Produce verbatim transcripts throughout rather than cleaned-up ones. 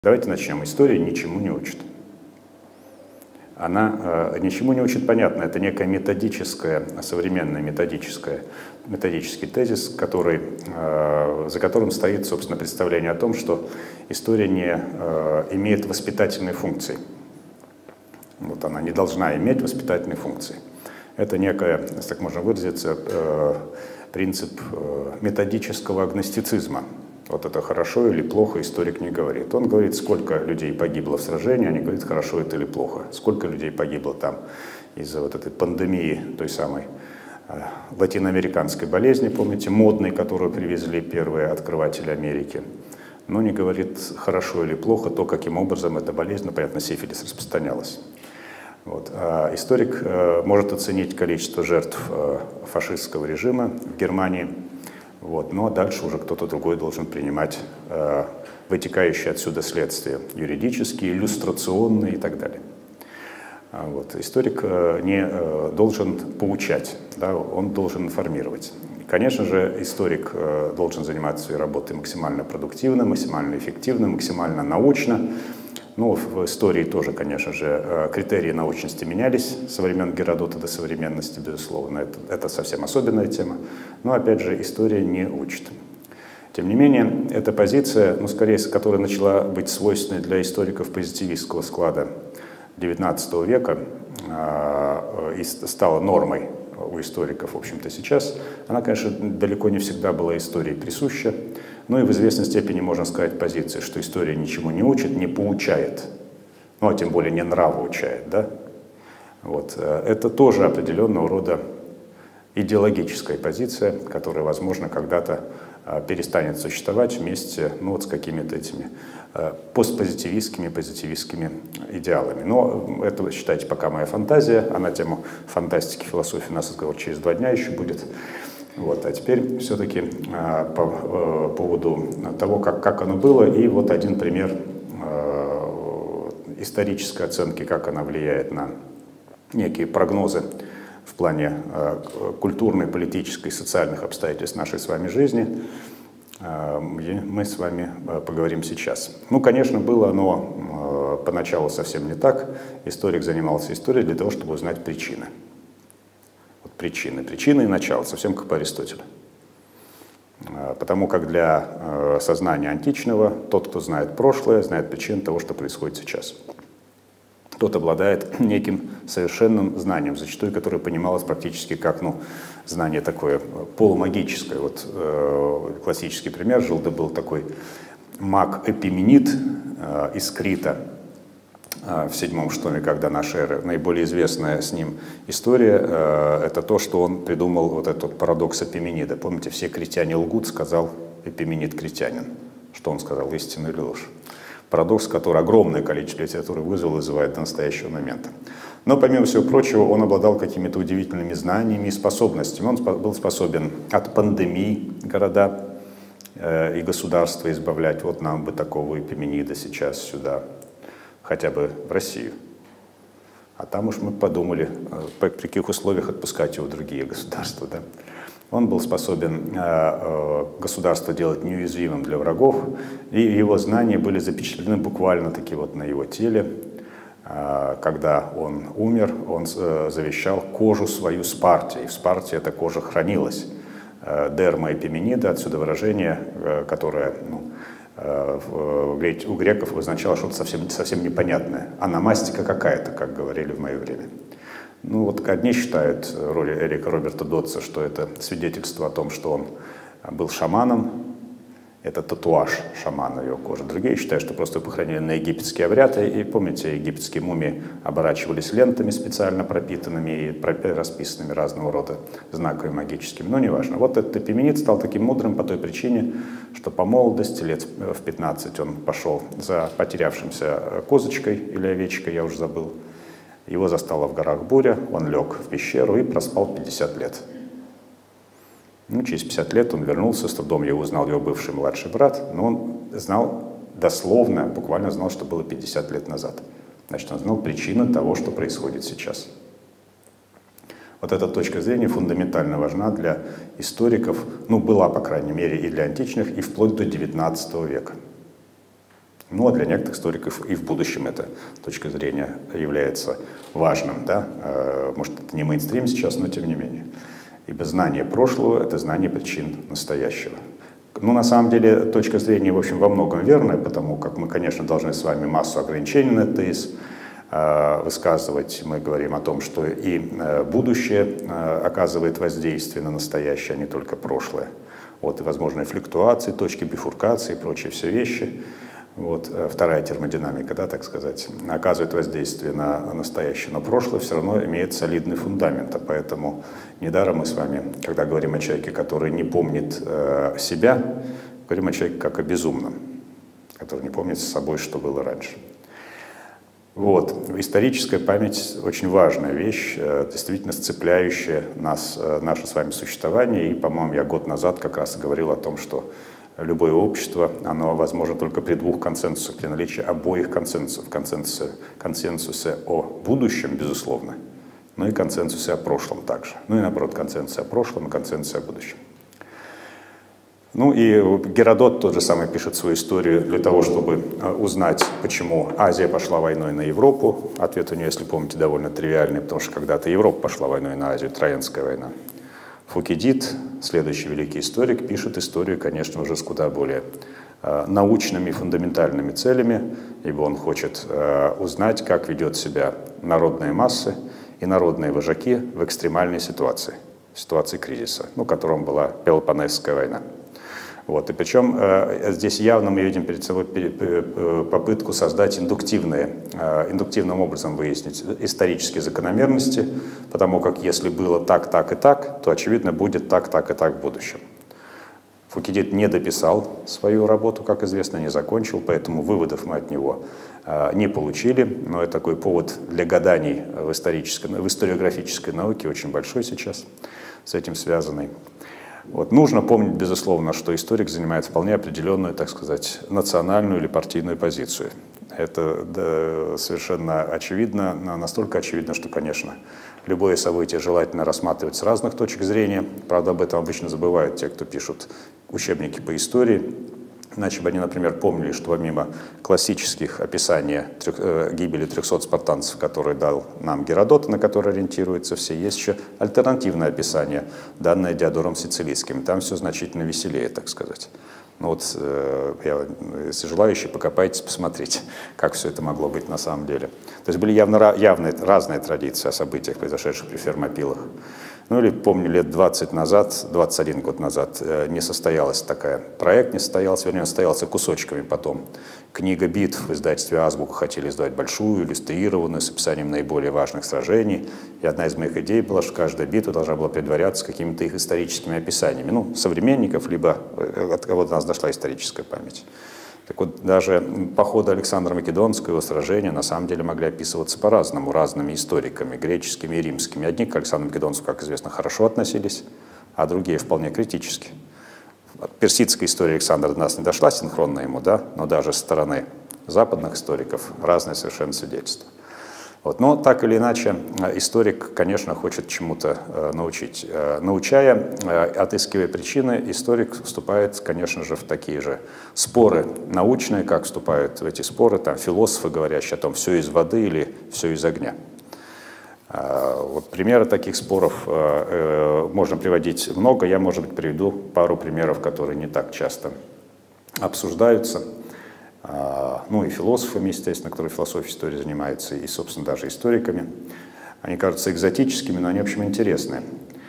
Давайте начнем. История ничему не учит. Она э, ничему не учит, понятно, это некая методическая, современная методическая, методический тезис, который, э, за которым стоит, собственно, представление о том, что история не э, имеет воспитательной функции. Вот она не должна иметь воспитательной функции. Это некая, если так можно выразиться, э, принцип э, методического агностицизма. Вот это хорошо или плохо историк не говорит. Он говорит, сколько людей погибло в сражении, а не говорит, хорошо это или плохо. Сколько людей погибло там из-за вот этой пандемии, той самой э, латиноамериканской болезни, помните, модной, которую привезли первые открыватели Америки. Но не говорит, хорошо или плохо то, каким образом эта болезнь, ну, понятно, сифилис распространялась. Вот. А историк э, может оценить количество жертв э, фашистского режима в Германии. Вот. Ну а дальше уже кто-то другой должен принимать э, вытекающие отсюда следствия юридические, иллюстрационные и так далее. А вот. Историк э, не э, должен поучать, да, он должен информировать. И, конечно же, историк э, должен заниматься своей работой максимально продуктивно, максимально эффективно, максимально научно. Ну, в истории тоже, конечно же, критерии научности менялись со времен Геродота до современности, безусловно. Это, это совсем особенная тема. Но, опять же, история не учит. Тем не менее, эта позиция, ну, скорее, которая начала быть свойственной для историков позитивистского склада девятнадцатого века э, и стала нормой у историков, в общем-то, сейчас, она, конечно, далеко не всегда была истории присуща. Ну и в известной степени можно сказать позиция, что история ничему не учит, не поучает, ну а тем более не нравоучает, да? Вот. Это тоже определенного рода идеологическая позиция, которая, возможно, когда-то перестанет существовать вместе, ну, вот с какими-то этими постпозитивистскими, позитивистскими идеалами. Но это, считайте, пока моя фантазия, а на тему фантастики, философии у нас разговор через два дня еще будет. Вот. А теперь все-таки э, по э, поводу того, как, как оно было, и вот один пример э, исторической оценки, как она влияет на некие прогнозы в плане э, культурной, политической и социальных обстоятельств нашей с вами жизни. Э, мы с вами э, поговорим сейчас. Ну, конечно, было оно э, поначалу совсем не так. Историк занимался историей для того, чтобы узнать причины. Причины. Причины и начало, совсем как по Аристотелю. Потому как для сознания античного тот, кто знает прошлое, знает причины того, что происходит сейчас. Тот обладает неким совершенным знанием, зачастую которое понималось практически как, ну, знание такое полумагическое. Вот э, классический пример, жил да был такой маг Эпименид э, из Крита, в седьмом что веке до нашей эры. Наиболее известная с ним история э, это то, что он придумал вот этот парадокс Эпименида. Помните, все критяне лгут, сказал Эпименид критянин. Что он сказал, истину или ложь? Парадокс, который огромное количество литературы вызвал и вызывает до настоящего момента. Но, помимо всего прочего, он обладал какими-то удивительными знаниями и способностями. Он был способен от пандемии города э, и государства избавлять. Вот нам бы такого Эпименида сейчас сюда, хотя бы в Россию. А там уж мы подумали, при каких условиях отпускать его в другие государства. Да? Он был способен э, государство делать неуязвимым для врагов, и его знания были запечатлены буквально-таки вот на его теле. Э, когда он умер, он э, завещал кожу свою Спарте, и в Спарте эта кожа хранилась. Э, дерма Эпименида, отсюда выражение, э, которое... Ну, у греков означало что-то совсем, совсем непонятное. Аномастика какая-то, как говорили в мое время. Ну вот одни считают, роли Эрика Роберта Дотса, что это свидетельство о том, что он был шаманом. Это татуаж шамана его кожи. Другие считают, что просто похоронили на египетские обряды. И помните, египетские мумии оборачивались лентами специально пропитанными и расписанными разного рода знаками магическими. Но неважно. Вот этот Эпименид стал таким мудрым по той причине, что по молодости, лет в пятнадцать, он пошел за потерявшимся козочкой или овечкой, я уже забыл. Его застала в горах буря, он лег в пещеру и проспал пятьдесят лет. Ну, через пятьдесят лет он вернулся, с трудом его узнал его бывший младший брат, но он знал дословно, буквально знал, что было пятьдесят лет назад. Значит, он знал причину того, что происходит сейчас. Вот эта точка зрения фундаментально важна для историков, ну, была, по крайней мере, и для античных, и вплоть до девятнадцатого века. Ну, а для некоторых историков и в будущем эта точка зрения является важным. Да? Может, это не мейнстрим сейчас, но тем не менее. Ибо знание прошлого — это знание причин настоящего. Ну, на самом деле, точка зрения, в общем, во многом верная, потому как мы, конечно, должны с вами массу ограничений на этот тезис высказывать. Мы говорим о том, что и будущее оказывает воздействие на настоящее, а не только прошлое. Вот, и возможные флюктуации, точки бифуркации и прочие все вещи. Вот, вторая термодинамика, да, так сказать, оказывает воздействие на настоящее, но прошлое все равно имеет солидный фундамент. А поэтому недаром мы с вами, когда говорим о человеке, который не помнит э, себя, говорим о человеке как о безумном, который не помнит с собой, что было раньше. Вот. Историческая память — очень важная вещь, действительно сцепляющая нас, наше с вами существование. И, по-моему, я год назад как раз говорил о том, что любое общество, оно возможно только при двух консенсусах, при наличии обоих консенсусов. Консенсуса, консенсуса о будущем, безусловно, но и консенсуса о прошлом также. Ну и наоборот, консенсуса о прошлом и консенсуса о будущем. Ну и Геродот тот же самый пишет свою историю для того, чтобы узнать, почему Азия пошла войной на Европу. Ответ у нее, если помните, довольно тривиальный, потому что когда-то Европа пошла войной на Азию, Троянская война. Фукидид, следующий великий историк, пишет историю, конечно, уже с куда более э, научными и фундаментальными целями, ибо он хочет э, узнать, как ведет себя народные массы и народные вожаки в экстремальной ситуации, ситуации кризиса, ну, которым была Пелопоннесская война. Вот. И причем э, здесь явно мы видим перед собой попытку создать индуктивные, э, индуктивным образом выяснить исторические закономерности, потому как если было так, так и так, то, очевидно, будет так, так и так в будущем. Фукидид не дописал свою работу, как известно, не закончил, поэтому выводов мы от него э, не получили, но это такой повод для гаданий в, исторической, в историографической науке, очень большой сейчас, с этим связанный. Вот. Нужно помнить, безусловно, что историк занимает вполне определенную, так сказать, национальную или партийную позицию. Это да, совершенно очевидно, настолько очевидно, что, конечно, любое событие желательно рассматривать с разных точек зрения. Правда, об этом обычно забывают те, кто пишут учебники по истории. Иначе бы они, например, помнили, что помимо классических описаний трех, э, гибели трехсот спартанцев, которые дал нам Геродот, на который ориентируются все, есть еще альтернативное описание, данное Диодором Сицилийским. Там все значительно веселее, так сказать. Ну вот, э, я, если желающие, покопайтесь, посмотрите, как все это могло быть на самом деле. То есть были явно явные, разные традиции о событиях, произошедших при Фермопилах. Ну или помню, лет двадцать назад, двадцать один год назад, не состоялась такая, проект не состоялся, вернее, состоялся кусочками потом. Книга битв в издательстве «Азбука» хотели издать большую, иллюстрированную, с описанием наиболее важных сражений. И одна из моих идей была, что каждая битва должна была предваряться какими-то их историческими описаниями. Ну, современников, либо от кого-то у нас дошла историческая память. Так вот, даже походы Александра Македонского, его сражения, на самом деле могли описываться по-разному, разными историками, греческими и римскими. Одни к Александру Македонскому, как известно, хорошо относились, а другие вполне критически. Персидская история Александра до нас не дошла синхронно ему, да, но даже со стороны западных историков разные совершенно свидетельства. Вот. Но так или иначе, историк, конечно, хочет чему-то э, научить. Э, научая, э, отыскивая причины, историк вступает, конечно же, в такие же споры научные, как вступают в эти споры там, философы, говорящие о том, все из воды или все из огня. Э, вот примеры таких споров э, э, можно приводить много. Я, может быть, приведу пару примеров, которые не так часто обсуждаются. Ну и философами, естественно, которые философией истории занимаются, и, собственно, даже историками. Они кажутся экзотическими, но они, в общем, интересные.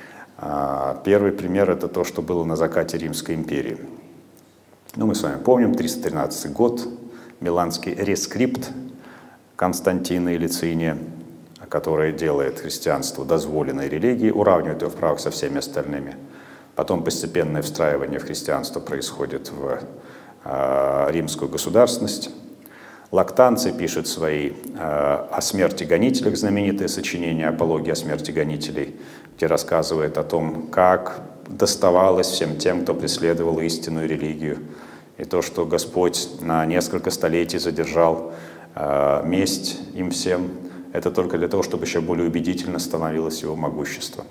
Первый пример — это то, что было на закате Римской империи. Ну, мы с вами помним, триста тринадцатый год, Миланский рескрипт Константина и Лициния, который делает христианство дозволенной религией, уравнивает его в правах со всеми остальными. Потом постепенное встраивание в христианство происходит в римскую государственность. Лактанций пишет свои э, о смерти гонителях, знаменитое сочинение «Апология о смерти гонителей», где рассказывает о том, как доставалось всем тем, кто преследовал истинную религию, и то, что Господь на несколько столетий задержал э, месть им всем, это только для того, чтобы еще более убедительно становилось его могущество.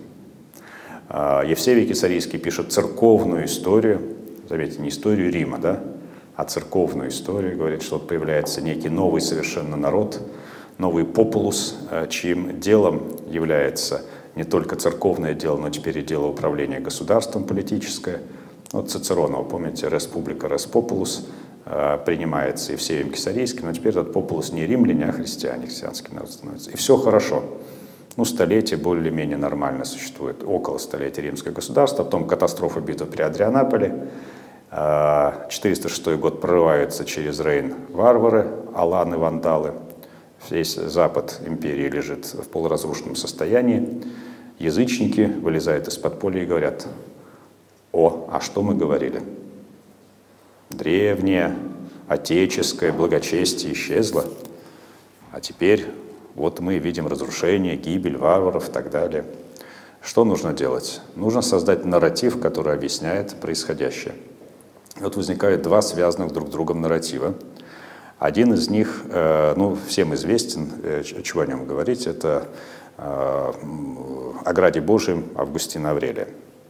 Э, Евсевий Кесарийский пишет церковную историю, заметьте, не историю Рима, да, а церковную историю, говорит, что вот появляется некий новый совершенно народ, новый популус, чьим делом является не только церковное дело, но теперь и дело управления государством политическое. Вот Цицерона, вы помните, «Res publica, res populus», принимается Евсеем Кесарийским, но теперь этот популус не римляне, а христиане, христианский народ становится. И все хорошо. Ну, столетие более-менее нормально существует, около столетия римское государство, потом катастрофа, битва при Адрианаполе, четыреста шестой год прорываются через Рейн варвары, аланы, вандалы, весь запад империи лежит в полуразрушенном состоянии, язычники вылезают из подполья и говорят: о, а что мы говорили? Древнее, отеческое благочестие исчезло, а теперь вот мы видим разрушение, гибель варваров и так далее. Что нужно делать? Нужно создать нарратив, который объясняет происходящее. И вот возникают два связанных друг с другом нарратива. Один из них, э, ну, всем известен, э, чего о нем говорить, это э, о Граде Божьем Августина Аврелия,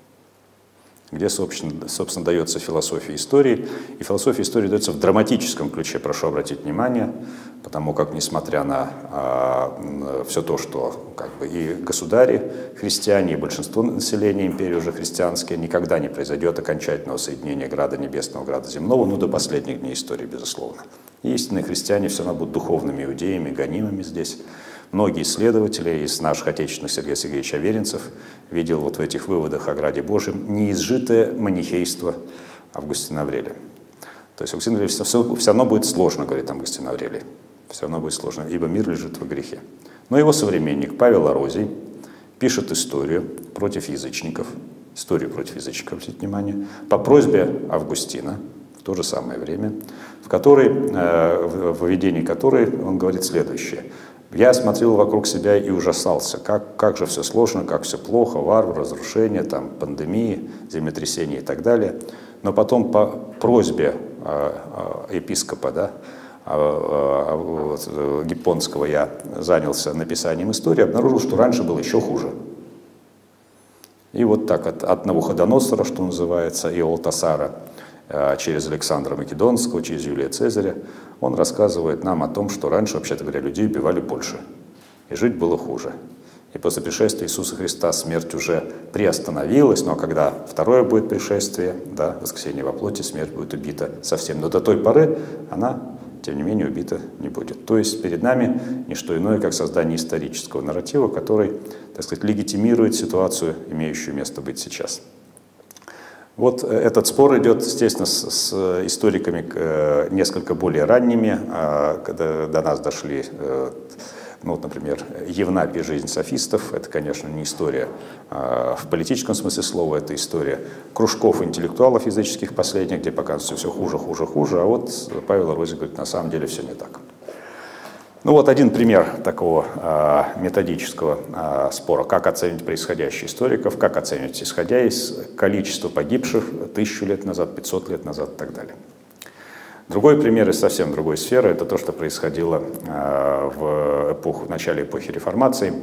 где, собственно, собственно, дается философия истории. И философия истории дается в драматическом ключе, прошу обратить внимание, потому как, несмотря на а, все то, что как бы, и государи христиане, и большинство населения империи уже христианские, никогда не произойдет окончательного соединения Града Небесного, Града Земного, ну, до последних дней истории, безусловно. И истинные христиане все равно будут духовными иудеями, гонимыми здесь. Многие исследователи из наших отечественных, Сергей Сергеевич Аверинцев, видел вот в этих выводах о Граде Божьем неизжитое манихейство Августина Аврелия. То есть Августин Аврелий все, все равно будет сложно, говорит Августин Аврелий. Все равно будет сложно, ибо мир лежит во грехе. Но его современник Павел Орозий пишет историю против язычников, историю против язычников, обратите внимание, по просьбе Августина в то же самое время, в которой, в введении которой он говорит следующее. Я смотрел вокруг себя и ужасался, как, как же все сложно, как все плохо, варвар, разрушения, там, пандемии, землетрясения и так далее. Но потом по просьбе э, э, епископа, да, э, э, Гиппонского я занялся написанием истории, обнаружил, что раньше было еще хуже. И вот так от, от Навуходоносора, что называется, и Олтасара, э, через Александра Македонского, через Юлия Цезаря, он рассказывает нам о том, что раньше, вообще-то говоря, людей убивали больше, и жить было хуже. И после пришествия Иисуса Христа смерть уже приостановилась, но когда второе будет пришествие, да, воскресение во плоти, смерть будет убита совсем. Но до той поры она, тем не менее, убита не будет. То есть перед нами не что иное, как создание исторического нарратива, который, так сказать, легитимирует ситуацию, имеющую место быть сейчас. Вот этот спор идет, естественно, с, с историками э, несколько более ранними, э, когда до нас дошли, э, ну, вот, например, Евнапий «Жизнь софистов». Это, конечно, не история э, в политическом смысле слова, это история кружков интеллектуалов языческих последних, где показывается все хуже, хуже, хуже, а вот Павел Орозий говорит, на самом деле все не так. Ну вот один пример такого э, методического э, спора, как оценить происходящее историков, как оценивать, исходя из количества погибших тысячу лет назад, пятьсот лет назад и так далее. Другой пример из совсем другой сферы – это то, что происходило э, в, эпоху, в начале эпохи Реформации.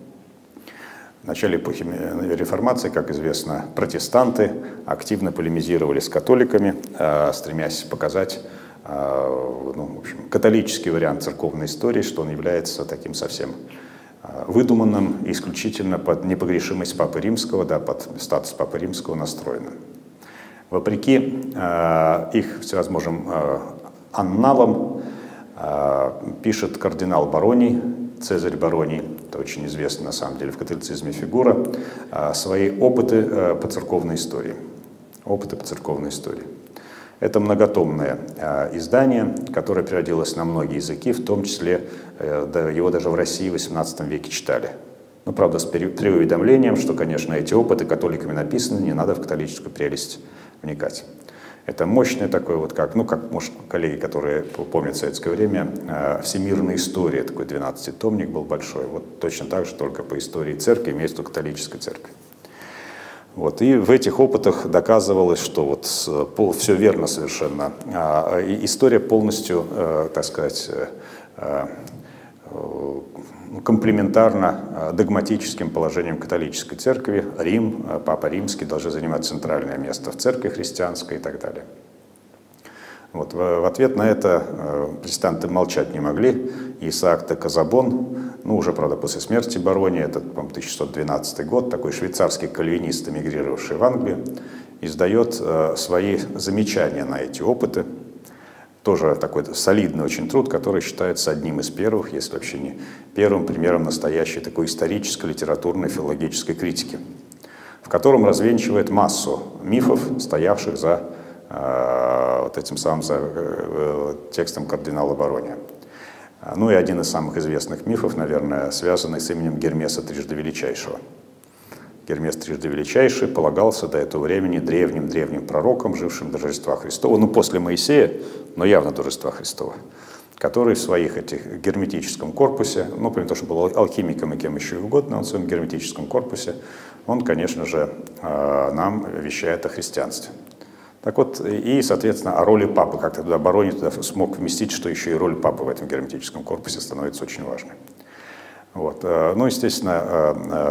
В начале эпохи Реформации, как известно, протестанты активно полемизировали с католиками, э, стремясь показать, ну, в общем, католический вариант церковной истории, что он является таким совсем выдуманным, исключительно под непогрешимость Папы Римского, да, под статус Папы Римского настроенным. Вопреки э, их всевозможным э, анналам э, пишет кардинал Бароний, Цезарь Бароний, это очень известная на самом деле в католицизме фигура, э, свои опыты э, по церковной истории. Опыты по церковной истории. Это многотомное э, издание, которое переводилось на многие языки, в том числе э, да, его даже в России в восемнадцатом веке читали. Ну, правда, с преуведомлением, что, конечно, эти опыты католиками написаны, не надо в католическую прелесть вникать. Это мощное такое, вот как, ну, как, может, коллеги, которые помнят советское время, э, «Всемирная история», такой двенадцатитомник был большой, вот точно так же, только по истории церкви, вместо католической церкви. Вот, и в этих опытах доказывалось, что вот все верно совершенно. А, история полностью, э, так сказать, э, э, комплементарна догматическим положениям католической церкви. Рим, Папа Римский должны занимать центральное место в церкви христианской и так далее. Вот, в, в ответ на это э, протестанты молчать не могли. Исаак де Казабон, ну уже, правда, после смерти Барони, это, по-моему, тысяча шестьсот двенадцатый год, такой швейцарский кальвинист, эмигрировавший в Англию, издает э, свои замечания на эти опыты. Тоже такой солидный очень труд, который считается одним из первых, если вообще не первым примером настоящей такой исторической, литературной, филологической критики, в котором развенчивает массу мифов, стоявших за э, вот этим самым за, э, текстом кардинала Барони. Ну и один из самых известных мифов, наверное, связанный с именем Гермеса Трижды Величайшего. Гермес Трижды Величайший полагался до этого времени древним-древним пророком, жившим до Рождества Христова, ну после Моисея, но явно до Рождества Христова, который в своих этих герметическом корпусе, ну, помимо того, что был алхимиком и кем еще угодно, он в своем герметическом корпусе, он, конечно же, нам вещает о христианстве. Так вот, и, соответственно, о роли папы, как-то туда Барони туда смог вместить, что еще и роль папы в этом герметическом корпусе становится очень важной. Вот. Ну, естественно,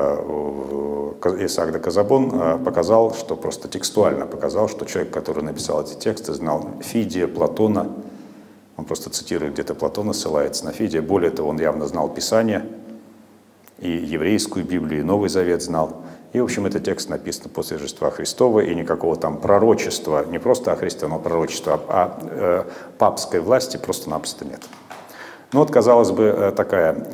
Исаак де Казабон показал, что просто текстуально показал, что человек, который написал эти тексты, знал Фидия, Платона. Он просто цитирует где-то Платона, ссылается на Фидия. Более того, он явно знал Писание, и еврейскую Библию, и Новый Завет знал. И, в общем, этот текст написан после Рождества Христова, и никакого там пророчества, не просто о Христе, но пророчества, а, а э, папской власти просто-напросто нет. Ну вот, казалось бы, такая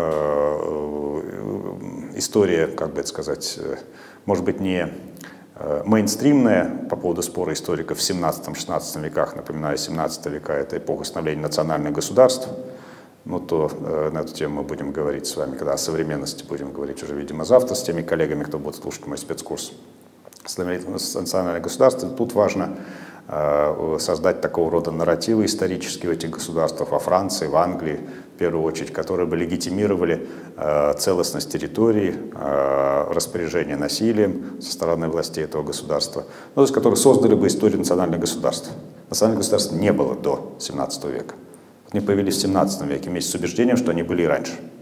э, история, как бы это сказать, может быть, не мейнстримная по поводу спора историков в семнадцатом-шестнадцатом веках. Напоминаю, семнадцатый века — это эпоха становления национальных государств. Ну то э, на эту тему мы будем говорить с вами, когда о современности будем говорить уже, видимо, завтра с теми коллегами, кто будет слушать мой спецкурс. Становление национальных государств. Тут важно создать такого рода нарративы исторические в этих государствах, во Франции, в Англии, в первую очередь, которые бы легитимировали э, целостность территории, э, распоряжение насилием со стороны властей этого государства, ну, то есть которые создали бы историю национальных государств. Национальных государств не было до семнадцатого века. Они появились в семнадцатом веке вместе с убеждением, что они были и раньше.